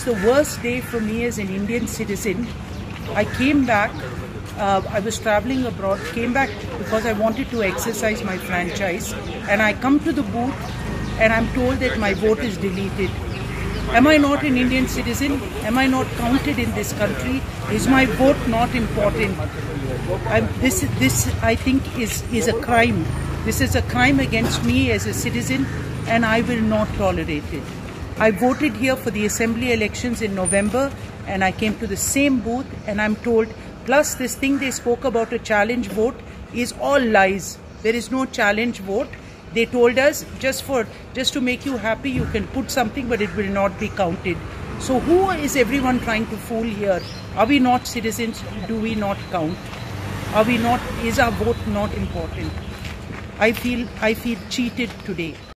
was the worst day for me as an Indian citizen. I came back, I was traveling abroad, came back because I wanted to exercise my franchise, and I come to the booth and I'm told that my vote is deleted. Am I not an Indian citizen? Am I not counted in this country? Is my vote not important? This I think is a crime. This is a crime against me as a citizen, and I will not tolerate it. I voted here for the assembly elections in November, and I came to the same booth and I'm told, plus this thing they spoke about a challenge vote is all lies. There is no challenge vote. They told us just to make you happy you can put something, but it will not be counted. So who is everyone trying to fool here? Are we not citizens? Do we not count? Are we not? Is our vote not important? I feel cheated today.